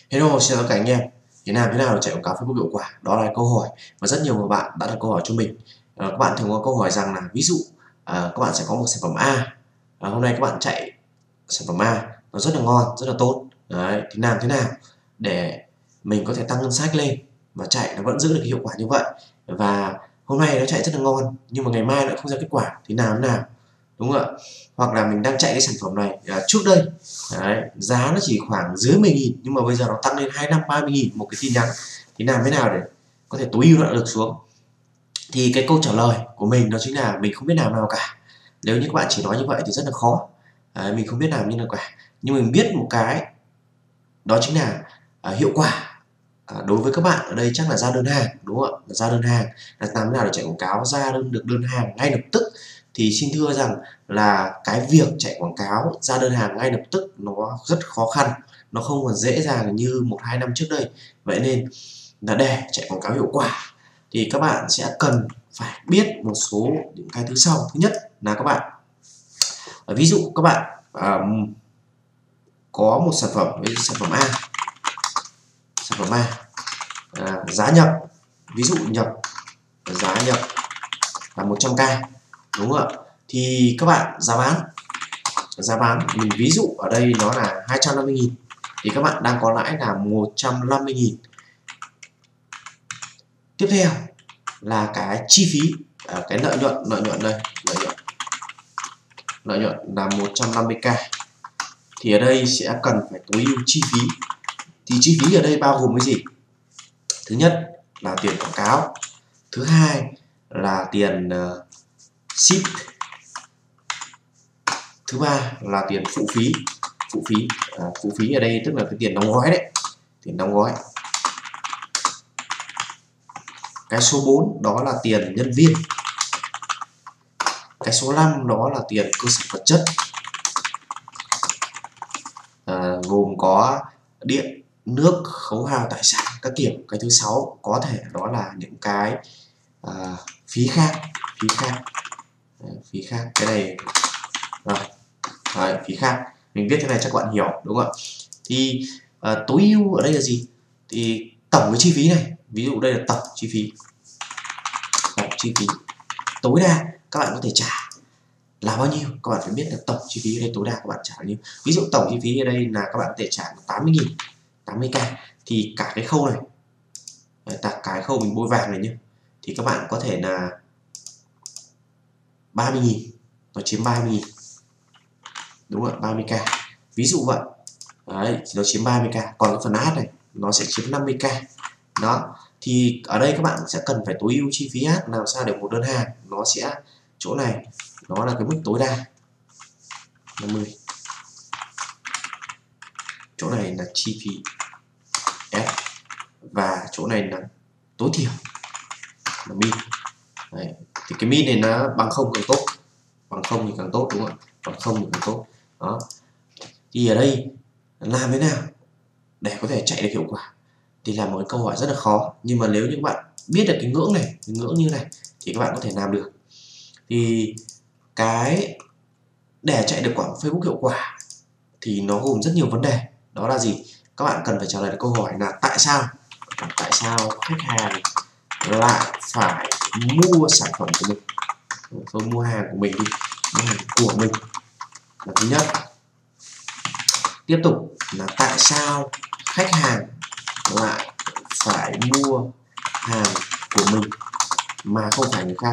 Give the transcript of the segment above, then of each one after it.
Hello, xin chào tất cả anh em. Thế nào để chạy quảng cáo Facebook hiệu quả? Đó là câu hỏi mà rất nhiều bạn đã đặt câu hỏi cho mình. Các bạn thường có câu hỏi rằng là ví dụ các bạn sẽ có một sản phẩm A. Hôm nay các bạn chạy sản phẩm A nó rất là ngon, rất là tốt. Đấy, thì làm thế nào để mình có thể tăng ngân sách lên và chạy nó vẫn giữ được cái hiệu quả như vậy. Và hôm nay nó chạy rất là ngon nhưng mà ngày mai lại không ra kết quả thì làm thế nào? Đúng không ạ? Hoặc là mình đang chạy cái sản phẩm này trước đây đấy, giá nó chỉ khoảng dưới 10.000 nhưng mà bây giờ nó tăng lên 25-30.000 một cái tin nhắn, thì làm thế nào để có thể tối ưu nó được xuống? Thì cái câu trả lời của mình đó chính là mình không biết làm nào cả. Nếu như các bạn chỉ nói như vậy thì rất là khó. Đấy, mình không biết làm như nào cả, nhưng mình biết một cái đó chính là hiệu quả đối với các bạn ở đây chắc là ra đơn hàng, đúng không ạ? Ra đơn hàng là làm thế nào để chạy quảng cáo ra được đơn hàng ngay lập tức. Thì xin thưa rằng là cái việc chạy quảng cáo ra đơn hàng ngay lập tức nó rất khó khăn, nó không còn dễ dàng như 1-2 năm trước đây. Vậy nên là để chạy quảng cáo hiệu quả thì các bạn sẽ cần phải biết một số những cái thứ sau. Thứ nhất là các bạn ví dụ các bạn có một sản phẩm, với sản phẩm A, giá nhập, ví dụ giá nhập là 100k, đúng không ạ? Thì các bạn giá bán mình ví dụ ở đây nó là 250.000 thì các bạn đang có lãi là 150.000. Tiếp theo là cái chi phí, cái lợi nhuận đây, lợi nhuận là 150k. Thì ở đây sẽ cần phải tối ưu chi phí. Thì chi phí ở đây bao gồm cái gì? Thứ nhất là tiền quảng cáo, thứ hai là tiền ship, thứ ba là tiền phụ phí. Phụ phí ở đây tức là cái tiền đóng gói đấy, tiền đóng gói. Cái số 4 đó là tiền nhân viên. Cái số 5 đó là tiền cơ sở vật chất, gồm có điện, nước, khấu hao tài sản các kiểu. Cái thứ 6 có thể đó là những cái phí khác. Cái này rồi. Đấy, phí khác mình viết thế này chắc các bạn hiểu, đúng không ạ? Thì tối ưu ở đây là gì? Thì tổng cái chi phí này, ví dụ đây là tổng chi phí tối đa các bạn có thể trả là bao nhiêu. Các bạn phải biết là tổng chi phí ở đây tối đa các bạn trả bao nhiêu. Ví dụ tổng chi phí ở đây là các bạn có thể trả 80.000, 80k. Thì cả cái khâu này, cái khâu mình bôi vàng này nhé, thì các bạn có thể là 30.000, nó chiếm 30.000, đúng không ạ? 30k ví dụ vậy. Đấy, thì nó chiếm 30k. Còn cái phần ad này nó sẽ chiếm 50k. Đó, thì ở đây các bạn sẽ cần phải tối ưu chi phí ad làm sao để một đơn hàng nó sẽ, chỗ này nó là cái mức tối đa 50, chỗ này là chi phí ad và chỗ này là tối thiểu là min. Đấy, thì cái min này nó bằng không càng tốt, bằng không thì càng tốt, đúng không ạ? Bằng không thì càng tốt. Đó, thì ở đây làm thế nào để có thể chạy được hiệu quả thì là một cái câu hỏi rất là khó, nhưng mà nếu như các bạn biết được cái ngưỡng này, cái ngưỡng như này thì các bạn có thể làm được. Thì cái để chạy được quảng Facebook hiệu quả thì nó gồm rất nhiều vấn đề. Đó là gì? Các bạn cần phải trả lời được câu hỏi là tại sao khách hàng lại phải mua sản phẩm của mình. Tôi mua hàng của mình đi, mua hàng của mình là thứ nhất. Tiếp tục là tại sao khách hàng lại phải mua hàng của mình mà không phải người khác.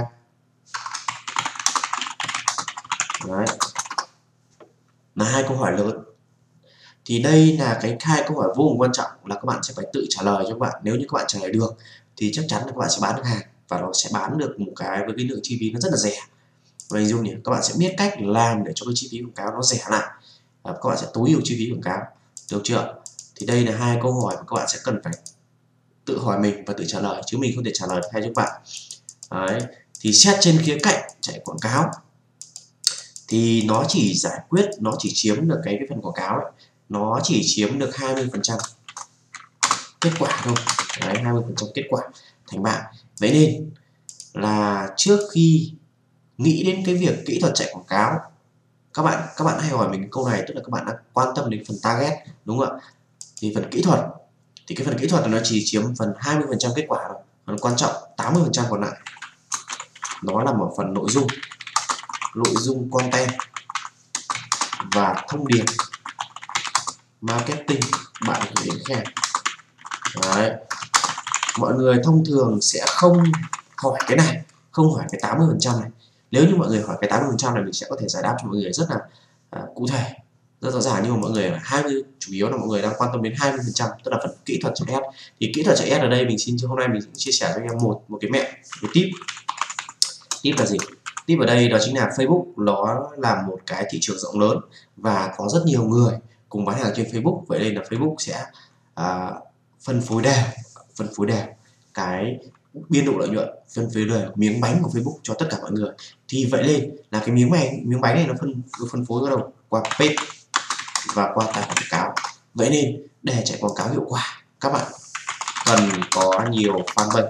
Đấy là hai câu hỏi lớn. Thì đây là cái hai câu hỏi vô cùng quan trọng, là các bạn sẽ phải tự trả lời cho các bạn. Nếu như các bạn trả lời được thì chắc chắn là các bạn sẽ bán được hàng, và nó sẽ bán được một cái với cái lượng chi phí nó rất là rẻ. Và hình dung nhỉ, các bạn sẽ biết cách làm để cho cái chi phí quảng cáo nó rẻ lại, các bạn sẽ tối ưu chi phí quảng cáo, được chưa? Thì đây là hai câu hỏi mà các bạn sẽ cần phải tự hỏi mình và tự trả lời, chứ mình không thể trả lời được thay cho các bạn. Đấy, thì xét trên khía cạnh chạy quảng cáo thì nó chỉ giải quyết, nó chỉ chiếm được cái phần quảng cáo ấy, nó chỉ chiếm được 20% kết quả thôi. Đấy, 20% kết quả thành bạn. Vậy nên là trước khi nghĩ đến cái việc kỹ thuật chạy quảng cáo, các bạn hay hỏi mình câu này, tức là các bạn đang quan tâm đến phần target, đúng không ạ? Thì phần kỹ thuật thì cái phần kỹ thuật nó chỉ chiếm phần 20% kết quả thôi. Phần quan trọng 80% còn lại nó nằm ở phần nội dung content và thông điệp marketing bạn gửi đến khách hàng. Đấy. Mọi người thông thường sẽ không hỏi cái này, không hỏi cái 80% này. Nếu như mọi người hỏi cái 80% này, mình sẽ có thể giải đáp cho mọi người rất là cụ thể, rất rõ ràng. Nhưng mà mọi người chủ yếu là mọi người đang quan tâm đến 20%, tức là phần kỹ thuật chạy ad. Thì kỹ thuật chạy ad ở đây hôm nay mình sẽ chia sẻ cho anh em một cái mẹo, một tip. Tip là gì? Tip ở đây đó chính là Facebook nó là một cái thị trường rộng lớn và có rất nhiều người cùng bán hàng trên Facebook. Vậy nên là Facebook sẽ phân phối đều cái biên độ lợi nhuận, phân phối đều miếng bánh của Facebook cho tất cả mọi người. Thì vậy nên là cái miếng bánh này nó phân phối qua đâu? Qua page và qua tài khoản quảng cáo. Vậy nên để chạy quảng cáo hiệu quả, các bạn cần có nhiều fanpage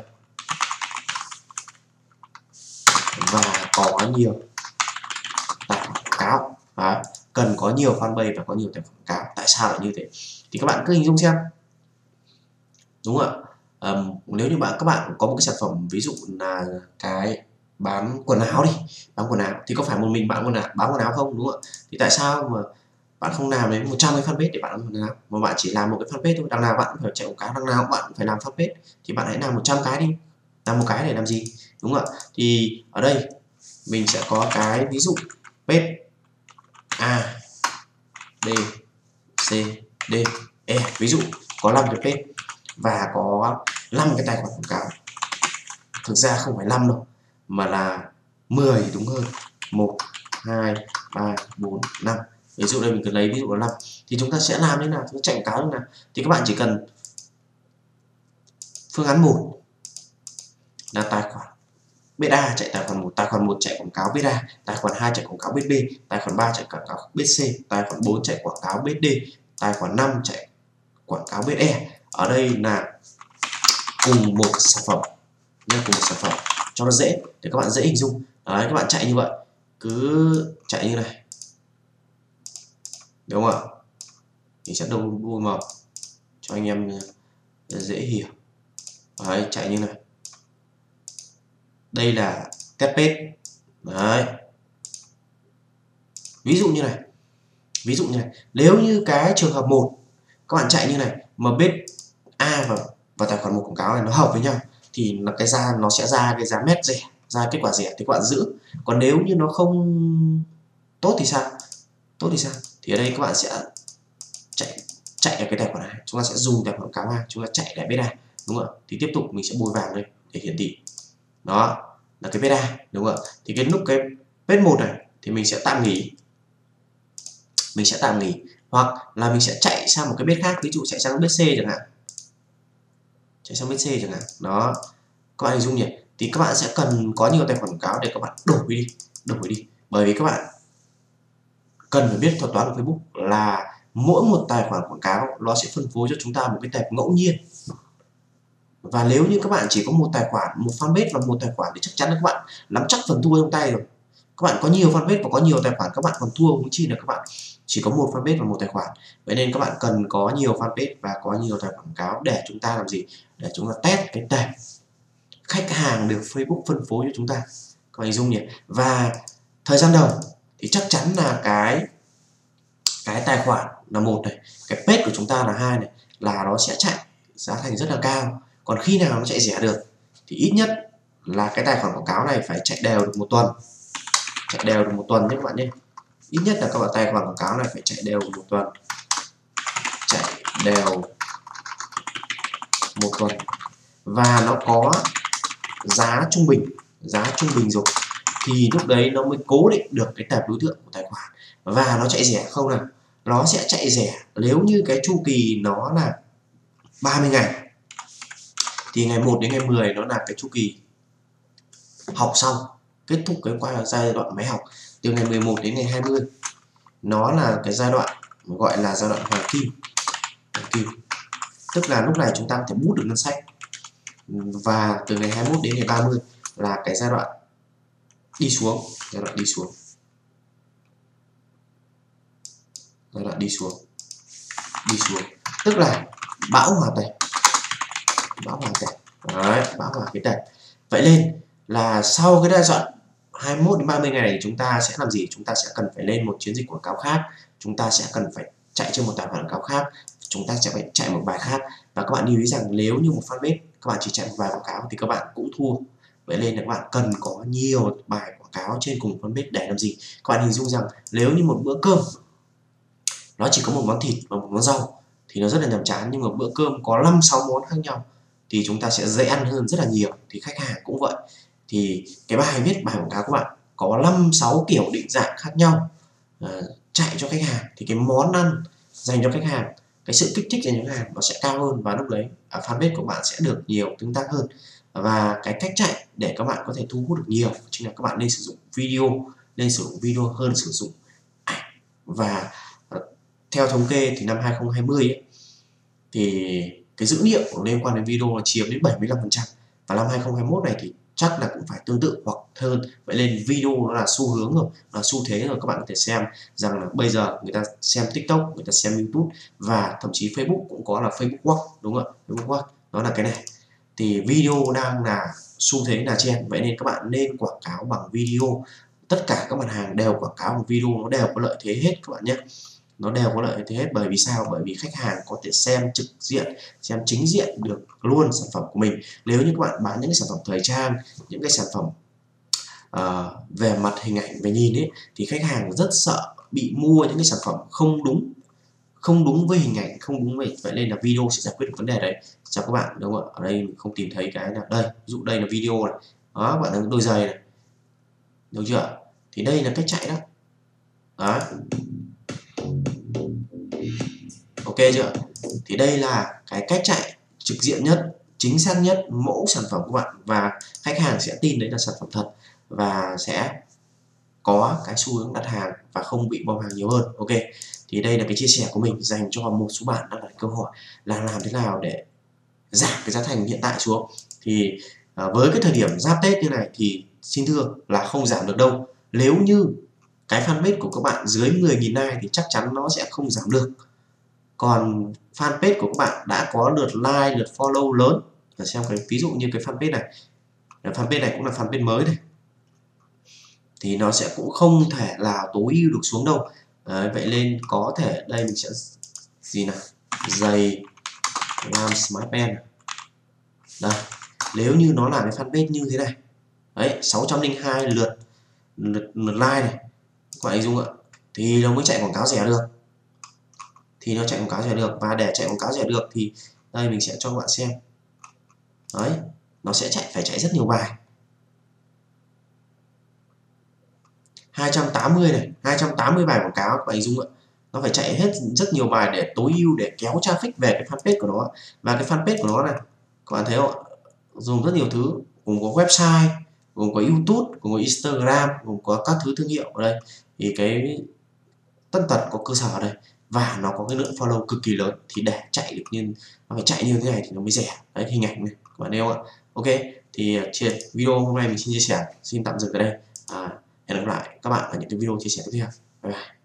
và có nhiều tài khoản quảng cáo. Đấy. Cần có nhiều fanpage và có nhiều tài khoản quảng cáo. Tại sao lại như thế? Thì các bạn cứ hình dung xem, đúng không ạ? Nếu như các bạn có một cái sản phẩm, ví dụ là cái bán quần áo đi, thì có phải một mình bạn bán quần áo không, đúng không ạ? Thì tại sao mà bạn không làm đến 100 cái fanpage để bạn làm quần áo, mà bạn chỉ làm một cái fanpage thôi? Đằng nào bạn cũng phải chạy quảng cáo, đằng nào bạn cũng phải làm fanpage, thì bạn hãy làm 100 cái đi. Làm một cái để làm gì, đúng không ạ? Thì ở đây mình sẽ có cái ví dụ page A, B, C, D, E, ví dụ có 5 cái page và có 5 cái tài khoản quảng cáo. Thực ra không phải 5 đâu, mà là 10 thì đúng hơn. 1, 2, 3, 4, 5. Ví dụ đây mình cần lấy ví dụ là 5. Thì chúng ta sẽ làm thế nào? Chúng ta chạy quảng cáo như nào? Thì các bạn chỉ cần phương án 1 là tài khoản page A chạy tài khoản 1, tài khoản 1 chạy quảng cáo page A, tài khoản 2 chạy quảng cáo page B, tài khoản 3 chạy quảng cáo page C, tài khoản 4 chạy quảng cáo page D, tài khoản 5 chạy quảng cáo page E. Ở đây là cùng một sản phẩm nha, cùng một sản phẩm cho nó dễ, để các bạn dễ hình dung. Đấy, các bạn chạy như vậy, cứ chạy như này, đúng không ạ? Mình sẽ đua màu cho anh em dễ hiểu. Đấy, chạy như này, đây là test page. Đấy, ví dụ như này, nếu như cái trường hợp 1 các bạn chạy như này mà page A và tài khoản 1 quảng cáo này nó hợp với nhau, thì là cái nó sẽ ra cái giá mét rẻ, ra kết quả rẻ thì các bạn giữ. Còn nếu như nó không tốt thì sao? Thì ở đây các bạn sẽ chạy ở cái tài khoản này, chúng ta sẽ dùng tài khoản quảng cáo A, chúng ta chạy lại page A, đúng không ạ? Thì tiếp tục mình sẽ bôi vàng đây để hiển thị. Đó là cái page A, đúng không ạ? Thì cái lúc cái page 1 này thì mình sẽ tạm nghỉ, hoặc là mình sẽ chạy sang một cái page khác, ví dụ chạy sang page C chẳng hạn. Đó, các bạn hình dung nhỉ? Thì các bạn sẽ cần có nhiều tài khoản quảng cáo để các bạn đổi đi. Bởi vì các bạn cần phải biết thuật toán của Facebook là mỗi một tài khoản quảng cáo nó sẽ phân phối cho chúng ta một cái tệp ngẫu nhiên. Và nếu như các bạn chỉ có một tài khoản, một fanpage và một tài khoản thì chắc chắn là các bạn nắm chắc phần thua trong tay rồi. Các bạn có nhiều fanpage và có nhiều tài khoản, các bạn còn thua cũng chi là các bạn chỉ có một fanpage và một tài khoản. Vậy nên các bạn cần có nhiều fanpage và có nhiều tài khoản quảng cáo để chúng ta làm gì? Để chúng ta test cái tệp khách hàng được Facebook phân phối cho chúng ta. Các bạn hình dung nhỉ? Và thời gian đầu thì chắc chắn là cái tài khoản là 1 này, cái page của chúng ta là 2 này, là nó sẽ chạy giá thành rất là cao. Còn khi nào nó chạy rẻ được thì ít nhất là cái tài khoản quảng cáo này phải chạy đều được một tuần. Nhé các bạn nhé. Ít nhất là các bạn tài khoản quảng cáo này phải chạy đều một tuần. Và nó có giá trung bình rồi thì lúc đấy nó mới cố định được cái tệp đối tượng của tài khoản. Và nó chạy rẻ không nào? Nó sẽ chạy rẻ nếu như cái chu kỳ nó là 30 ngày. Thì ngày 1 đến ngày 10 nó là cái chu kỳ học xong, kết thúc cái giai đoạn máy học. Từ ngày 11 đến ngày 20 nó là cái giai đoạn gọi là giai đoạn hoàng kim. Tức là lúc này chúng ta có thể boost được ngân sách. Và từ ngày 21 đến ngày 30 là cái giai đoạn đi xuống. Tức là bão hòa tệp. bão hòa tệp. Đấy, bão hòa cái tệp. Vậy nên là sau cái giai đoạn 21 đến 30 ngày này chúng ta sẽ làm gì? Chúng ta sẽ cần phải lên một chiến dịch quảng cáo khác, chúng ta sẽ cần phải chạy trên một tài khoản quảng cáo khác, chúng ta sẽ phải chạy một bài khác. Và các bạn lưu ý rằng nếu như một fanpage các bạn chỉ chạy một bài quảng cáo thì các bạn cũng thua. Vậy nên là các bạn cần có nhiều bài quảng cáo trên cùng fanpage để làm gì? Các bạn hình dung rằng nếu như một bữa cơm nó chỉ có một món thịt và một món rau thì nó rất là nhàm chán, nhưng mà bữa cơm có 5-6 món khác nhau thì chúng ta sẽ dễ ăn hơn rất là nhiều. Thì khách hàng cũng vậy, thì cái bài viết bài quảng cáo của bạn có 5-6 kiểu định dạng khác nhau chạy cho khách hàng thì cái món ăn dành cho khách hàng, cái sự kích thích dành cho khách hàng nó sẽ cao hơn, và lúc đấy fanpage của bạn sẽ được nhiều tương tác hơn. Và cái cách chạy để các bạn có thể thu hút được nhiều chính là các bạn nên sử dụng video hơn sử dụng ảnh. Và theo thống kê thì năm 2020 ấy, thì cái dữ liệu liên quan đến video là chiếm đến 75%, và năm 2021 này thì chắc là cũng phải tương tự hoặc hơn. Vậy nên video nó là xu hướng rồi, là xu thế rồi. Các bạn có thể xem rằng là bây giờ người ta xem TikTok, người ta xem YouTube, và thậm chí Facebook cũng có là Facebook Watch, đúng không ạ? Facebook Watch nó là cái này, thì video đang là xu thế là trend. Vậy nên các bạn nên quảng cáo bằng video. Tất cả các mặt hàng đều quảng cáo bằng video, nó đều có lợi thế hết các bạn nhé. Nó đều có lợi thế hết. Bởi vì sao? Bởi vì khách hàng có thể xem trực diện, xem chính diện được luôn sản phẩm của mình. Nếu như các bạn bán những cái sản phẩm thời trang, những cái sản phẩm về mặt hình ảnh, về nhìn ấy, thì khách hàng rất sợ bị mua những cái sản phẩm không đúng với hình ảnh, không đúng với. Vậy nên là video sẽ giải quyết được vấn đề đấy. Chào các bạn, đúng không ạ? Ở đây mình không tìm thấy cái nào. Đây, ví dụ đây là video này, đó, bạn thấy đôi giày này, được chưa? Thì đây là cách chạy đó. Đó, ok chưa? Thì đây là cái cách chạy trực diện nhất, chính xác nhất, mẫu sản phẩm của bạn, và khách hàng sẽ tin đấy là sản phẩm thật và sẽ có cái xu hướng đặt hàng và không bị bom hàng nhiều hơn. Ok, thì đây là cái chia sẻ của mình dành cho một số bạn đang đặt câu hỏi là làm thế nào để giảm cái giá thành hiện tại xuống. Thì với cái thời điểm giáp Tết như này thì xin thưa là không giảm được đâu. Nếu như cái fanpage của các bạn dưới 10.000 like thì chắc chắn nó sẽ không giảm được. Còn fanpage của các bạn đã có lượt like, lượt follow lớn, và xem cái ví dụ như cái fanpage này cũng là fanpage mới này, thì nó sẽ cũng không thể là tối ưu được xuống đâu. Đấy, vậy nên có thể đây mình sẽ gì nào, giày Lam Smart Pen. Đây, nếu như nó là cái fanpage như thế này đấy, 602 lượt like này, các bạn dung ạ, thì nó mới chạy quảng cáo rẻ được. Và để chạy quảng cáo rẻ được thì đây mình sẽ cho các bạn xem. Đấy, nó sẽ phải chạy rất nhiều bài. 280 này, 280 bài quảng cáo các bạn dung ạ. Nó phải chạy hết rất nhiều bài để tối ưu, để kéo traffic về cái fanpage của nó. Và cái fanpage của nó này, các bạn thấy không ạ? Dùng rất nhiều thứ, gồm có website, gồm có YouTube, gồm có Instagram, gồm có các thứ thương hiệu ở đây. Thì cái tất tật có cơ sở ở đây, và nó có cái lượng follow cực kỳ lớn. Thì để chạy được như nó phải chạy như thế này thì nó mới rẻ. Đấy, hình ảnh này các bạn thấy không ạ? Ok, thì video hôm nay mình xin chia sẻ, xin tạm dừng ở đây. Hẹn gặp lại các bạn ở những cái video chia sẻ tiếp theo. Bye bye.